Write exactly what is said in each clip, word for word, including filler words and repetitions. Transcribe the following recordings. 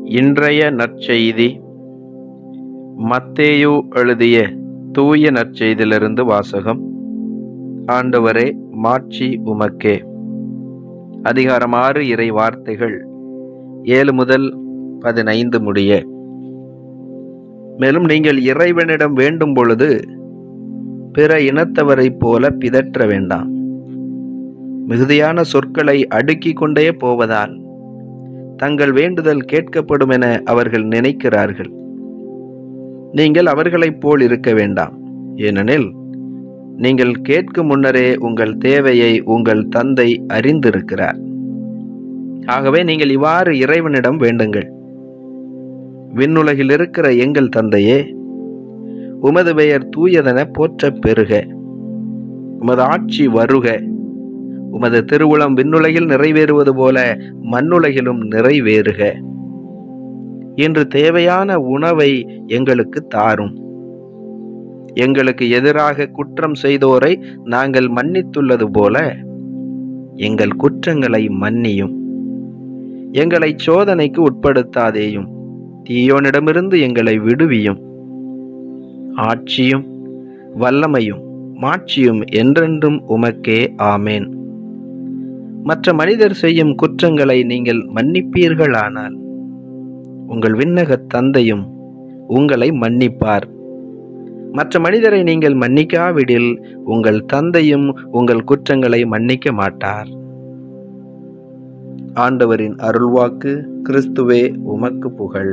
இன்றைய நற்செய்தி மத்தேயு எழுதிய தூய நற்செய்தியிலிருந்து வாசகம். ஆண்டவரே, மாட்சி உமக்கே. அதிகாரம் ஆறு, இறை வார்த்தைகள் ஏழு முதல் பதினைந்து முடிய. மேலும் நீங்கள் இறைவனிடம் வேண்டும் பொழுது பிற இனத்தவரைப் போல பிதற்ற வேண்டாம். மிகுதியான சொற்களை அடுக்கிக் கொண்டே போவதால் தங்கள் வேண்டுதல் கேட்கப்படும் என அவர்கள் நினைக்கிறார்கள். நீங்கள் அவர்களைப் போல் இருக்க வேண்டாம். ஏனெனில் நீங்கள் கேட்கும் முன்னரே உங்கள் தேவையை உங்கள் தந்தை அறிந்திருக்கிறார். ஆகவே நீங்கள் இவ்வாறு இறைவனிடம் வேண்டுங்கள்: விண்ணுலகில் இருக்கிற எங்கள் தந்தையே, உமது பெயர் தூயதென போற்றப் பெறுக. உமது ஆட்சி வருக. உமது திருவுளம் விண்ணுலகில் நிறைவேறுவது போல மண்ணுலகிலும் நிறைவேறுக. இன்று தேவையான உணவை எங்களுக்கு தாரும். எங்களுக்கு எதிராக குற்றம் செய்தோரை நாங்கள் மன்னித்துள்ளது போல எங்கள் குற்றங்களை மன்னியும். எங்களை சோதனைக்கு உட்படுத்தாதேயும், தீயோனிடமிருந்து எங்களை விடுவியும். ஆட்சியும் வல்லமையும் மாட்சியும் என்றென்றும் உமக்கே. ஆமேன். மற்ற மனிதர் செய்யும் குற்றங்களை நீங்கள் மன்னிப்பீர்களானால் உங்கள் விண்ணகத் தந்தையும் உங்களை மன்னிப்பார். மற்ற மனிதரை நீங்கள் மன்னிக்காவிடில் உங்கள் தந்தையும் உங்கள் குற்றங்களை மன்னிக்க மாட்டார். ஆண்டவரின் அருள்வாக்கு. கிறிஸ்துவே, உமக்கு புகழ்.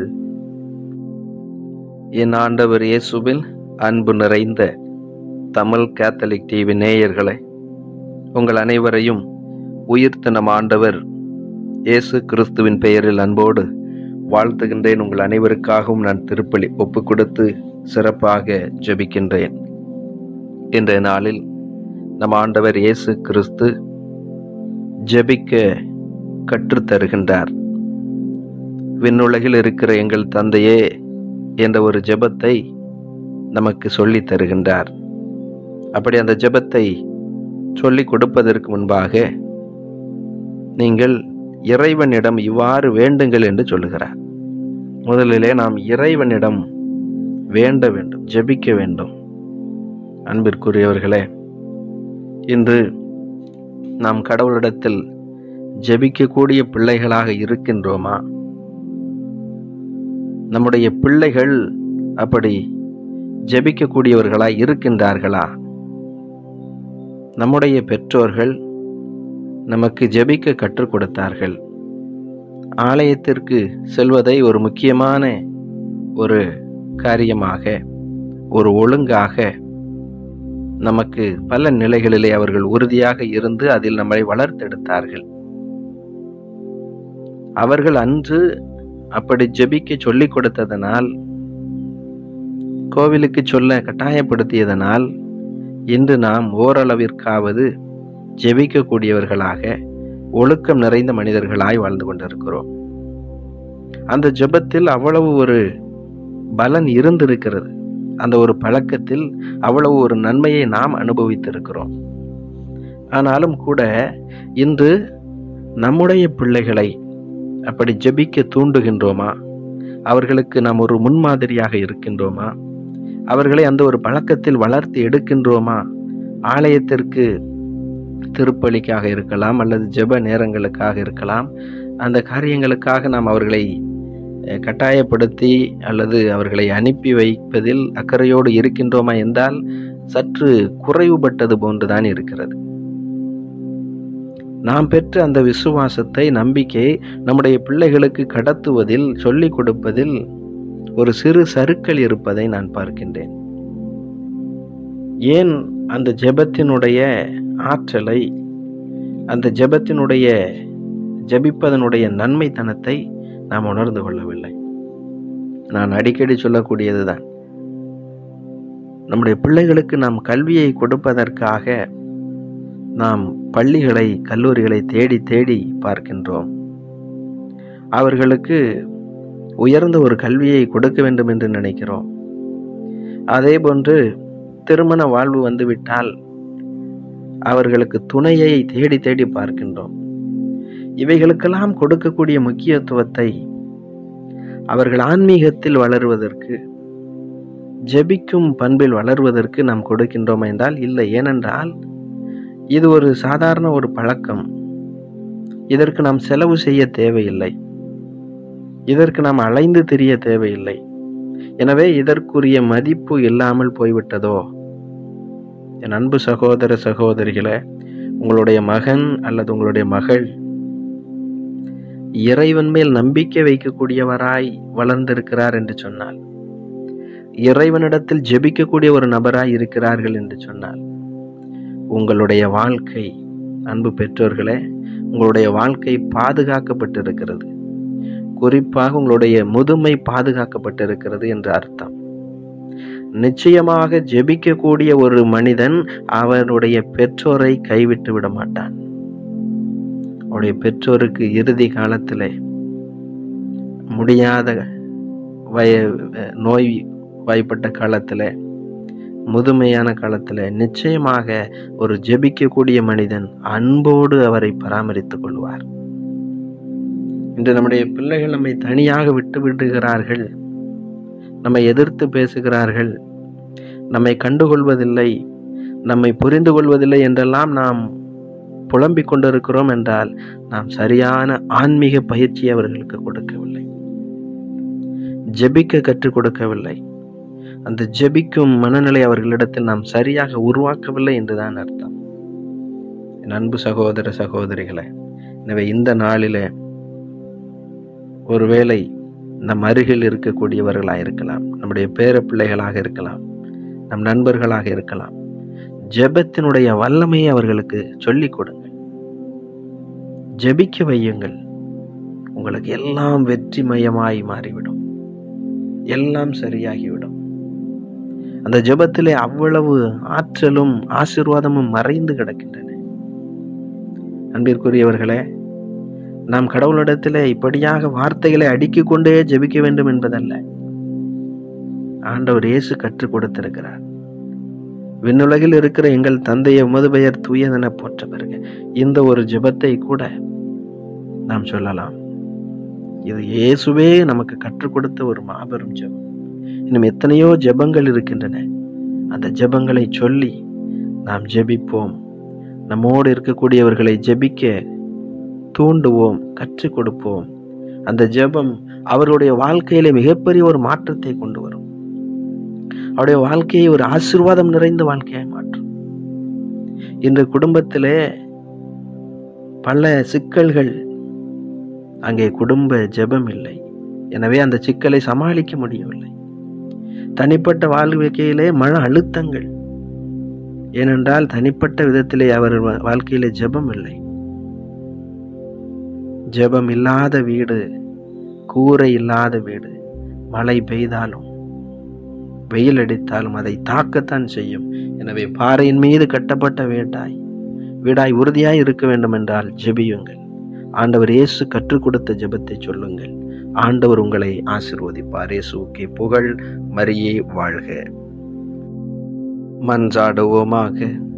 என் ஆண்டவர் இயேசுவில் அன்பு நிறைந்த தமிழ் கேத்தலிக் டிவி நேயர்களே, உங்கள் அனைவரையும் உயிர்த்த நம் ஆண்டவர் இயேசு கிறிஸ்துவின் பெயரில் அன்போடு வாழ்த்துகின்றேன். உங்கள் அனைவருக்காகவும் நான் திருப்பலி ஒப்பு கொடுத்து சிறப்பாக ஜெபிக்கின்றேன். இன்றைய நாளில் நம் ஆண்டவர் இயேசு கிறிஸ்து ஜெபிக்க கற்றுத்தருகின்றார். விண்ணுலகில் இருக்கிற எங்கள் தந்தையே என்ற ஒரு ஜெபத்தை நமக்கு சொல்லித் தருகின்றார். அப்படி அந்த ஜெபத்தை சொல்லிக் கொடுப்பதற்கு முன்பாக நீங்கள் இறைவனிடம் இவ்வாறு வேண்டுங்கள் என்று சொல்லுகிறார். முதலிலே நாம் இறைவனிடம் வேண்ட வேண்டும், ஜெபிக்க வேண்டும். அன்பிற்குரியவர்களே, இன்று நாம் கடவுளிடத்தில் ஜெபிக்கக்கூடிய பிள்ளைகளாக இருக்கின்றோமா? நம்முடைய பிள்ளைகள் அப்படி ஜெபிக்கக்கூடியவர்களாய் இருக்கின்றார்களா? நம்முடைய பெற்றோர்கள் நமக்கு ஜெபிக்க கற்றுக் கொடுத்தார்கள். ஆலயத்திற்கு செல்வதை ஒரு முக்கியமான ஒரு காரியமாக, ஒரு ஒழுங்காக நமக்கு பல நிலைகளிலே அவர்கள் உறுதியாக இருந்து அதில் நம்மை வளர்த்தெடுத்தார்கள். அவர்கள் அன்று அப்படி ஜெபிக்க சொல்லிக் கொடுத்ததனால், கோவிலுக்கு சொல்ல கட்டாயப்படுத்தியதனால் இன்று நாம் ஓரளவிற்காவது ஜெபிக்கக்கூடியவர்களாக, ஒழுக்கம் நிறைந்த மனிதர்களாய் வாழ்ந்து கொண்டிருக்கிறோம். அந்த ஜெபத்தில் அவ்வளவு ஒரு பலன் இருந்திருக்கிறது. அந்த ஒரு பழக்கத்தில் அவ்வளவு ஒரு நன்மையை நாம் அனுபவித்திருக்கிறோம். ஆனாலும் கூட இன்று நம்முடைய பிள்ளைகளை அப்படி ஜெபிக்க தூண்டுகின்றோமா? அவர்களுக்கு நாம் ஒரு முன்மாதிரியாக இருக்கின்றோமா? அவர்களை அந்த ஒரு பழக்கத்தில் வளர்த்து எடுக்கின்றோமா? ஆலயத்திற்கு திருப்பலிக்காக இருக்கலாம், அல்லது ஜெப நேரங்களுக்காக இருக்கலாம், அந்த காரியங்களுக்காக நாம் அவர்களை கட்டாயப்படுத்தி அல்லது அவர்களை அனுப்பி வைப்பதில் அக்கறையோடு இருக்கின்றோமா என்றால் சற்று குறைவுபட்டது போன்றுதான் இருக்கிறது. நாம் பெற்ற அந்த விசுவாசத்தை, நம்பிக்கை நம்முடைய பிள்ளைகளுக்கு கடத்துவதில், சொல்லிக் கொடுப்பதில் ஒரு சிறு சறுக்கல் இருப்பதை நான் பார்க்கின்றேன். ஏன் அந்த ஜெபத்தினுடைய ஆற்றலை, அந்த ஜெபத்தினுடைய ஜெபிப்பதனுடைய நன்மைத்தனத்தை நாம் உணர்ந்து கொள்ளவில்லை? நான் அடிக்கடி சொல்லக்கூடியதுதான், நம்முடைய பிள்ளைகளுக்கு நாம் கல்வியை கொடுப்பதற்காக நாம் பள்ளிகளை, கல்லூரிகளை தேடி தேடி பார்க்கின்றோம். அவர்களுக்கு உயர்ந்த ஒரு கல்வியை கொடுக்க வேண்டும் என்று நினைக்கிறோம். அதே போன்று திருமண வாழ்வு வந்துவிட்டால் அவர்களுக்கு துணையை தேடி தேடி பார்க்கின்றோம். இவைகளுக்கெல்லாம் கொடுக்கக்கூடிய முக்கியத்துவத்தை அவர்கள் ஆன்மீகத்தில் வளருவதற்கு, ஜெபிக்கும் பண்பில் வளருவதற்கு நாம் கொடுக்கின்றோம் என்றால் இல்லை. ஏனென்றால் இது ஒரு சாதாரண ஒரு பழக்கம். இதற்கு நாம் செலவு செய்ய தேவையில்லை. இதற்கு நாம் அலைந்து திரிய தேவையில்லை. எனவே இதற்குரிய மதிப்பு இல்லாமல் போய்விட்டதோ? என் அன்பு சகோதர சகோதரிகளே, உங்களுடைய மகன் அல்லது உங்களுடைய மகள் இறைவன் மேல் நம்பிக்கை வைக்கக்கூடியவராய் வளர்ந்திருக்கிறார் என்று சொன்னால், இறைவனிடத்தில் ஜெபிக்கக்கூடிய ஒரு நபராய் இருக்கிறார்கள் என்று சொன்னால், உங்களுடைய வாழ்க்கை, அன்பு பெற்றோர்களே, உங்களுடைய வாழ்க்கை பாதுகாக்கப்பட்டிருக்கிறது. குறிப்பாக உங்களுடைய முதுமை பாதுகாக்கப்பட்டிருக்கிறது என்று அர்த்தம். நிச்சயமாக ஜெபிக்கக்கூடிய ஒரு மனிதன் அவனுடைய பெற்றோரை கைவிட்டு விட மாட்டான். அவருடைய பெற்றோருக்கு இறுதி காலத்திலே முடியாத வய நோய் வாய்ப்பட்ட காலத்திலே, முதுமையான காலத்திலே நிச்சயமாக ஒரு ஜெபிக்கக்கூடிய மனிதன் அன்போடு அவரை பராமரித்துக் கொள்வார். இன்று நம்முடைய பிள்ளைகள் நம்மை தனியாக விட்டு விடுகிறார்கள், நம்மை எதிர்த்து பேசுகிறார்கள், நம்மை கண்டுகொள்வதில்லை, நம்மை புரிந்து கொள்வதில்லை என்றெல்லாம் நாம் புலம்பிக் கொண்டிருக்கிறோம் என்றால் நாம் சரியான ஆன்மீக பயிற்சி அவர்களுக்கு கொடுக்கவில்லை, ஜெபிக்க கற்றுக் கொடுக்கவில்லை, அந்த ஜெபிக்கும் மனநிலை அவர்களிடத்தில் நாம் சரியாக உருவாக்கவில்லை என்றுதான் அர்த்தம். என் அன்பு சகோதர சகோதரிகளே, எனவே இந்த நாளிலே ஒருவேளை நம் அருகில் இருக்கக்கூடியவர்களாக இருக்கலாம், நம்முடைய பேர பிள்ளைகளாக இருக்கலாம், நம் நண்பர்களாக இருக்கலாம், ஜெபத்தினுடைய வல்லமையை அவர்களுக்கு சொல்லிக் கொடுங்கள், ஜெபிக்க வையுங்கள். உங்களுக்கு எல்லாம் வெற்றிமயமாய் மாறிவிடும், எல்லாம் சரியாகிவிடும். அந்த ஜெபத்திலே அவ்வளவு ஆற்றலும் ஆசீர்வாதமும் மறைந்து கிடக்கின்றன. அன்பிற்குரியவர்களே, நாம் கடவுளிடத்திலே இப்படியாக வார்த்தைகளை அடுக்கிக் கொண்டே ஜெபிக்க வேண்டும் என்பதல்ல. ஆண்டவர் இயேசு கற்றுக் கொடுத்திருக்கிறார். விண்ணுலகில் இருக்கிற எங்கள் தந்தையை உமது பெயர் தூயதென போற்ற பிறகு இந்த ஒரு ஜெபத்தை கூட நாம் சொல்லலாம். இது இயேசுவே நமக்கு கற்றுக் கொடுத்த ஒரு மாபெரும் ஜெபம். இன்னும் எத்தனையோ ஜெபங்கள் இருக்கின்றன. அந்த ஜெபங்களை சொல்லி நாம் ஜெபிப்போம். நம்மோடு இருக்கக்கூடியவர்களை ஜெபிக்க தூண்டுவோம், கற்றுக் கொடுப்போம். அந்த ஜெபம் அவருடைய வாழ்க்கையிலே மிகப்பெரிய ஒரு மாற்றத்தை கொண்டு வரும். அவருடைய வாழ்க்கையை ஒரு ஆசீர்வாதம் நிறைந்த வாழ்க்கையை மாற்றும். இன்று குடும்பத்திலே பல சிக்கல்கள், அங்கே குடும்ப ஜெபம் இல்லை. எனவே அந்த சிக்கலை சமாளிக்க முடியவில்லை. தனிப்பட்ட வாழ்க்கையிலே மன அழுத்தங்கள், ஏனென்றால் தனிப்பட்ட விதத்திலே அவர் வாழ்க்கையிலே ஜெபம் இல்லை. ஜெபம் இல்லாத வீடு கூரை இல்லாத வீடு. மழை பெய்தாலும் வெயில் அடித்தாலும் அதை தாக்கத்தான் செய்யும். எனவே பாறையின் மீது கட்டப்பட்ட வீடாய் வீடாய் உறுதியாய் இருக்க வேண்டும் என்றால் ஜெபியுங்கள். ஆண்டவர் இயேசு கற்றுக் கொடுத்த ஜெபத்தை சொல்லுங்கள். ஆண்டவர் உங்களை ஆசீர்வதிப்பார். இயேசுவுக்கே புகழ். மரியே வாழ்க. மன்றாடுவோமாக.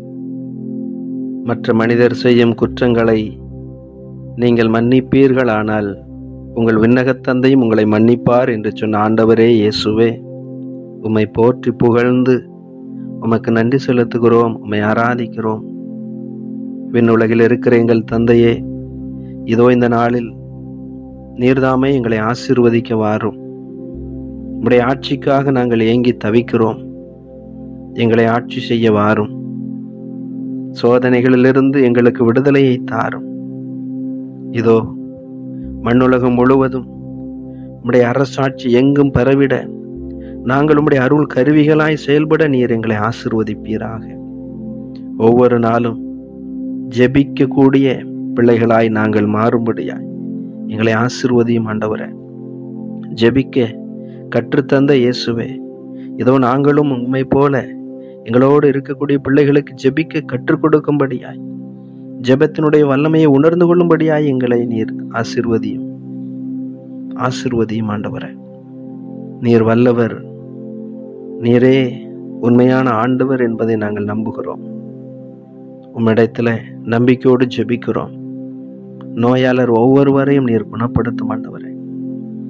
மற்ற மனிதர் செய்யும் குற்றங்களை நீங்கள் மன்னிப்பீர்கள், ஆனால் உங்கள் விண்ணகத் தந்தையும் உங்களை மன்னிப்பார் என்று சொன்ன ஆண்டவரே இயேசுவே, உம்மை போற்றி புகழ்ந்து உமக்கு நன்றி செலுத்துகிறோம், உம்மை ஆராதிக்கிறோம். விண்ணுலகில் இருக்கிற எங்கள் தந்தையே, இதோ இந்த நாளில் நீர்தாமே எங்களை ஆசீர்வதிக்க வாரும். உம்முடைய ஆட்சிக்காக நாங்கள் ஏங்கி தவிக்கிறோம். எங்களை ஆட்சி செய்ய வாரும். சோதனைகளிலிருந்து எங்களுக்கு விடுதலையை தாரும். இதோ மண்ணுலகம் முழுவதும் உம்முடைய அரசாட்சி எங்கும் பரவிட நாங்கள் உம்முடைய அருள் கருவிகளாய் செயல்பட நீர் எங்களை ஆசீர்வதிப்பீராக. ஒவ்வொரு நாளும் ஜெபிக்க கூடிய பிள்ளைகளாய் நாங்கள் மாறும்படியாய் எங்களை ஆசீர்வதியும் ஆண்டவரே. ஜெபிக்க கற்றுத்தந்த இயேசுவே, இதோ நாங்களும் உம்மை போல எங்களோடு இருக்கக்கூடிய பிள்ளைகளுக்கு ஜெபிக்க கற்றுக் கொடுக்கும்படியாய், ஜெபத்தினுடைய வல்லமையை உணர்ந்து கொள்ளும்படியாய் எங்களை நீர் ஆசீர்வதியும் ஆசீர்வதியும் ஆண்டவரே. நீர் வல்லவர், நீரே உண்மையான ஆண்டவர் என்பதை நாங்கள் நம்புகிறோம். உம்மிடத்துல நம்பிக்கையோடு ஜெபிக்கிறோம். நோயாளர் ஒவ்வொருவரையும் நீர் குணப்படுத்தும் ஆண்டவரே.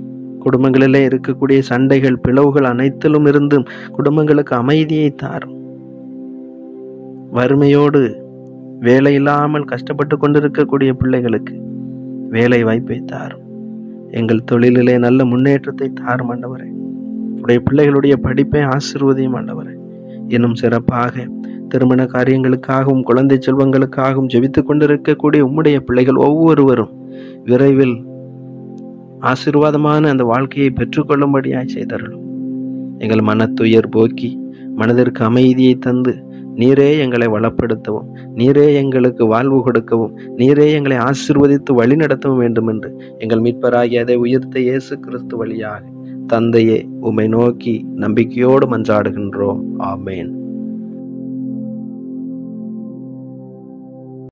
குடும்பங்களிலே இருக்கக்கூடிய சண்டைகள், பிளவுகள் அனைத்திலும் இருந்தும் குடும்பங்களுக்கு அமைதியை தாரும். வறுமையோடு வேலை இல்லாமல் கஷ்டப்பட்டு கொண்டிருக்கக்கூடிய பிள்ளைகளுக்கு வேலை வாய்ப்பை தாரும். எங்கள் தொழிலிலே நல்ல முன்னேற்றத்தை தாரும் ஆண்டவரே. உடைய பிள்ளைகளுடைய படிப்பை ஆசீர்வதியும் ஆண்டவரே. இன்னும் சிறப்பாக திருமண காரியங்களுக்காகவும் குழந்தை செல்வங்களுக்காகவும் ஜெபித்துக் கொண்டிருக்கக்கூடிய உம்முடைய பிள்ளைகள் ஒவ்வொருவரும் விரைவில் ஆசீர்வாதமான அந்த வாழ்க்கையை பெற்றுக்கொள்ளும்படியாய் செய்தருளும். எங்கள் மனத்துயர் போக்கி மனதிற்கு அமைதியை தந்து நீரே எங்களை வளப்படுத்தவும், நீரே எங்களுக்கு வாழ்வு கொடுக்கவும், நீரே எங்களை ஆசீர்வதித்து வழி நடத்தவும் வேண்டும் என்று எங்கள் மீட்பராகிய அதை உயிர்த்த இயேசு கிறிஸ்து வழியாக தந்தையே உம்மை நோக்கி நம்பிக்கையோடு மன்றாடுகின்றோம். ஆமேன்.